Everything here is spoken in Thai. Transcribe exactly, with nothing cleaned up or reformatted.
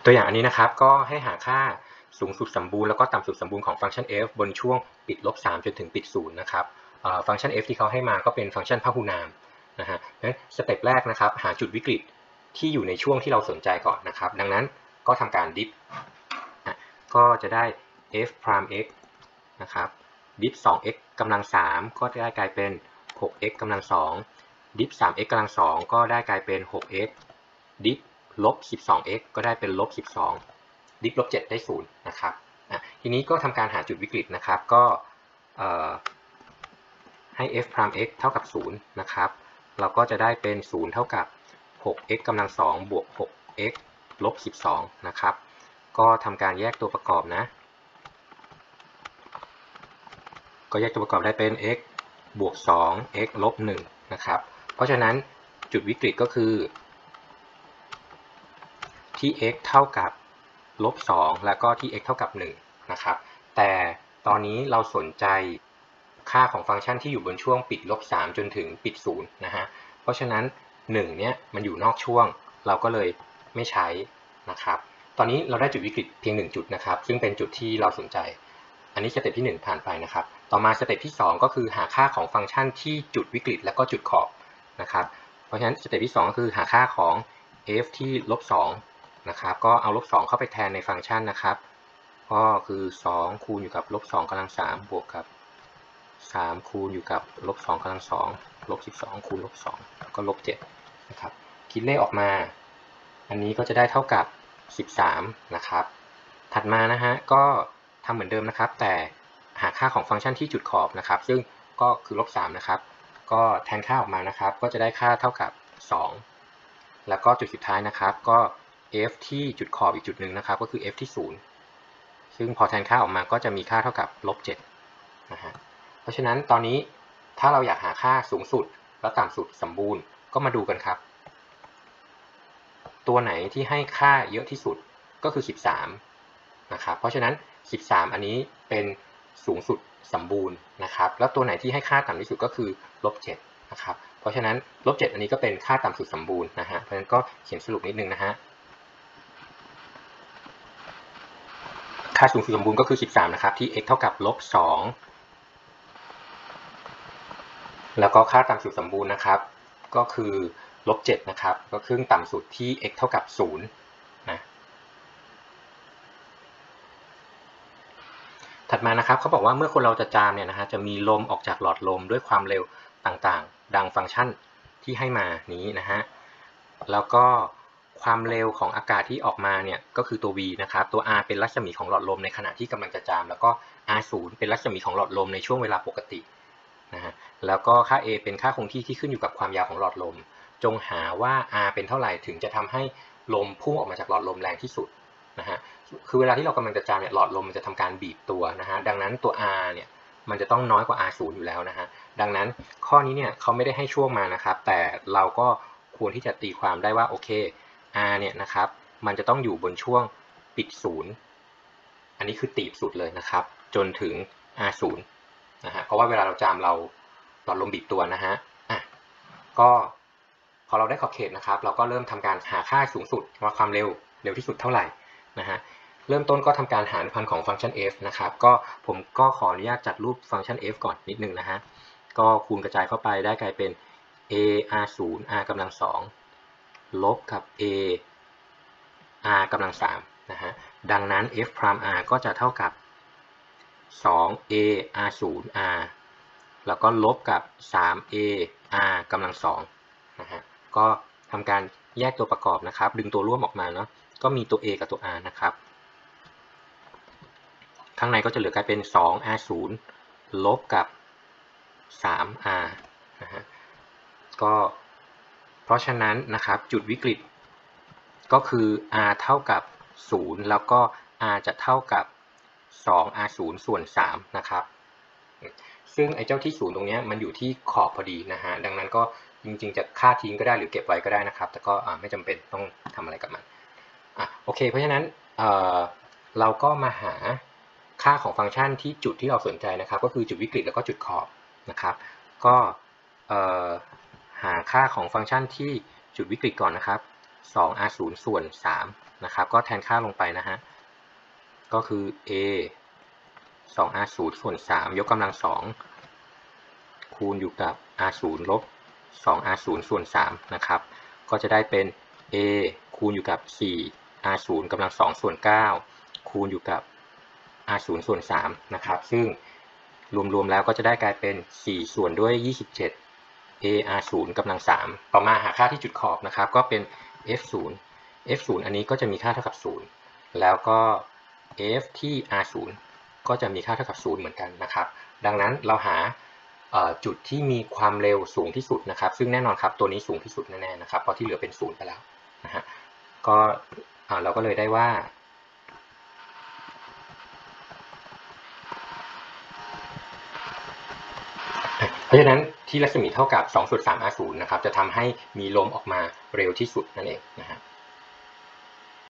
ตัวอย่างอันนี้นะครับก็ให้หาค่าสูงสุดสมบูรณ์แล้วก็ต่ำสุดสมบูรณ์ของฟังก์ชัน f บนช่วงปิดลบสามจนถึงปิดศูนย์นะครับฟังก์ชัน f ที่เขาให้มาก็เป็นฟังก์ชันพหุนามนะฮะงั้นสเต็ปแรกนะครับหาจุดวิกฤตที่อยู่ในช่วงที่เราสนใจก่อนนะครับดังนั้นก็ทำการดิฟก็จะได้ f prime x นะครับดิฟ สอง x กำลังสามก็ได้กลายเป็น หก x กำลังสองดิฟ สาม x กำลังสองก็ได้กลายเป็น หก x ดิฟลบ สิบสอง x ก็ได้เป็นลบ สิบสอง ดิฟลบเจ็ดได้ศูนย์นะครับทีนี้ก็ทำการหาจุดวิกฤตนะครับก็ให้ f prime x เท่ากับศูนย์นะครับเราก็จะได้เป็นศูนย์เท่ากับ หก x กำลังสองบวก หก x ลบ สิบสองนะครับก็ทำการแยกตัวประกอบนะก็แยกตัวประกอบได้เป็น x บวกสอง x ลบหนึ่งนะครับเพราะฉะนั้นจุดวิกฤตก็คือที่ x เท่ากับลบสองแล้วก็ที่ x เท่ากับหนึ่งนะครับแต่ตอนนี้เราสนใจค่าของฟังก์ชันที่อยู่บนช่วงปิดลบสามจนถึงปิดศูนย์นะฮะเพราะฉะนั้นหนึ่งเนี่ยมันอยู่นอกช่วงเราก็เลยไม่ใช้นะครับตอนนี้เราได้จุดวิกฤตเพียงหนึ่งจุดนะครับซึ่งเป็นจุดที่เราสนใจอันนี้สเต็ปที่หนึ่งผ่านไปนะครับต่อมาสเต็ปที่สองก็คือหาค่าของฟังก์ชันที่จุดวิกฤตแล้วก็จุดขอบนะครับเพราะฉะนั้นสเต็ปที่สองก็คือหาค่าของ f ที่ลบสองนะครับก็เอาลบสองเข้าไปแทนในฟังก์ชันนะครับก็คือสองคูณอยู่กับลบสองกำลังสามบวกกับสามคูณอยู่กับลบสองกำลังสองลบสิบสองคูณลบสองก็ลบเจ็ดนะครับคิดเลขออกมาอันนี้ก็จะได้เท่ากับสิบสามนะครับถัดมานะฮะก็ทำเหมือนเดิมนะครับแต่หาค่าของฟังก์ชันที่จุดขอบนะครับซึ่งก็คือลบสามนะครับก็แทนค่าออกมานะครับก็จะได้ค่าเท่ากับสองแล้วก็จุดสุดท้ายนะครับก็ f ที่จุดขอบอีกจุดหนึ่งนะครับก็คือ f ที่ศูนย์ซึ่งพอแทนค่าออกมาก็จะมีค่าเท่ากับลบเจ็ดนะฮะเพราะฉะนั้นตอนนี้ถ้าเราอยากหาค่าสูงสุดและต่ำสุดสมบูรณ์ก็มาดูกันครับตัวไหนที่ให้ค่าเยอะที่สุดก็คือสิบสามนะครับเพราะฉะนั้นสิบสามอันนี้เป็นสูงสุดสมบูรณ์นะครับแล้วตัวไหนที่ให้ค่าต่ำที่สุดก็คือลบเจ็ดนะครับเพราะฉะนั้นลบเจ็ดอันนี้ก็เป็นค่าต่ำสุดสมบูรณ์นะฮะเพราะฉะนั้นก็เขียนสรุปนิดนึงนะฮะค่าสูงสุดสมบูรณ์ก็คือสิบสามนะครับที่ x เท่ากับลบสองแล้วก็ค่าต่ำสุดสมบูรณ์นะครับก็คือลบเจ็ดนะครับก็ครึ่งต่ำสุดที่ x เท่ากับศูนย์นะถัดมานะครับเขาบอกว่าเมื่อคนเราจะจามเนี่ยนะฮะจะมีลมออกจากหลอดลมด้วยความเร็วต่างๆดังฟังก์ชันที่ให้มานี้นะฮะแล้วก็ความเร็วของอากาศที่ออกมาเนี่ยก็คือตัว v นะครับตัว r เป็นรัศมีของหลอดลมในขณะที่กำลังจะจามแล้วก็ r ศูนย์เป็นรัศมีของหลอดลมในช่วงเวลาปกตินะฮะแล้วก็ค่า a เป็นค่าคงที่ที่ขึ้นอยู่กับความยาวของหลอดลมจงหาว่า r เป็นเท่าไหร่ถึงจะทำให้ลมพุ่งออกมาจากหลอดลมแรงที่สุดนะฮะคือเวลาที่เรากำลังจะจามเนี่ยหลอดลมมันจะทำการบีบตัวนะฮะดังนั้นตัว r เนี่ยมันจะต้องน้อยกว่า r ศูนย์อยู่แล้วนะฮะดังนั้นข้อนี้เนี่ยเขาไม่ได้ให้ช่วงมานะครับแต่เราก็ควรที่จะตีความได้ว่าโอเค r เนี่ยนะครับมันจะต้องอยู่บนช่วงปิดศูนย์อันนี้คือตีบสุดเลยนะครับจนถึง r ศูนย์นะฮะเพราะว่าเวลาเราจามเราหลอดลมบีบตัวนะฮะอ่ะก็พอเราได้ขอบเขตนะครับเราก็เริ่มทำการหาค่าสูงสุดว่าความเร็วเร็วที่สุดเท่าไหร่นะฮะเริ่มต้นก็ทำการหารพันของฟังก์ชัน f นะครับก็ผมก็ขออนุญาตจัดรูปฟังก์ชัน f ก่อนนิดนึงนะฮะก็คูณกระจายเข้าไปได้กลายเป็น a r ศูนย์ r กำลังสองลบกับ a r กำลังสามนะฮะดังนั้น f prime r ก็จะเท่ากับสอง a r ศูนย์ r แล้วก็ลบกับสาม a r กำลังสองนะฮะก็ทำการแยกตัวประกอบนะครับดึงตัวร่วมออกมาเนาะก็มีตัว a กับตัว r นะครับข้างในก็จะเหลือกลายเป็นสอง r ศูนย์ลบกับสาม r นะฮะก็เพราะฉะนั้นนะครับจุดวิกฤตก็คือ r เท่ากับศูนย์แล้วก็ r จะเท่ากับสอง r ศูนย์ส่วนสามนะครับซึ่งไอ้เจ้าที่ศูนย์ตรงนี้มันอยู่ที่ขอบพอดีนะฮะดังนั้นก็จริงๆจะค่าทิ้งก็ได้หรือเก็บไว้ก็ได้นะครับแต่ก็ไม่จำเป็นต้องทำอะไรกับมันอ่ะโอเคเพราะฉะนั้นเอ่อเราก็มาหาค่าของฟังก์ชันที่จุดที่เราสนใจนะครับก็คือจุดวิกฤตแล้วก็จุดขอบนะครับก็เอ่อหาค่าของฟังก์ชันที่จุดวิกฤตก่อนนะครับสอง อาร์ ศูนย์ ส่วนสามนะครับก็แทนค่าลงไปนะฮะก็คือ a สอง อาร์ ศูนย์ ส่วนสามยกกำลังสองคูณอยู่กับ อาร์ ศูนย์ ลบสอง อาร์ ศูนย์ ส่วนสามนะครับก็จะได้เป็น a คูณอยู่กับสี่ อาร์ ศูนย์ กำลังสองส่วนเก้าคูณอยู่กับ อาร์ ศูนย์ ส่วนสามนะครับซึ่งรวมๆแล้วก็จะได้กลายเป็นสี่ส่วนด้วยยี่สิบเจ็ด a r ศูนย์กำลังสามต่อมาหาค่าที่จุดขอบนะครับก็เป็น f ศูนย์ f ศูนย์อันนี้ก็จะมีค่าเท่ากับศูนย์แล้วก็ f ที่ r ศูนย์ก็จะมีค่าเท่ากับศูนย์เหมือนกันนะครับดังนั้นเราหาจุดที่มีความเร็วสูงที่สุดนะครับซึ่งแน่นอนครับตัวนี้สูงที่สุดแน่ๆนะครับเพราะที่เหลือเป็นศูนย์ไปแล้วนะฮะก็เราก็เลยได้ว่าเพราะฉะนั้นที่รัศมีเท่ากับสองส่วนสาม อาร์ ศูนย์นะครับจะทำให้มีลมออกมาเร็วที่สุดนั่นเองนะฮะ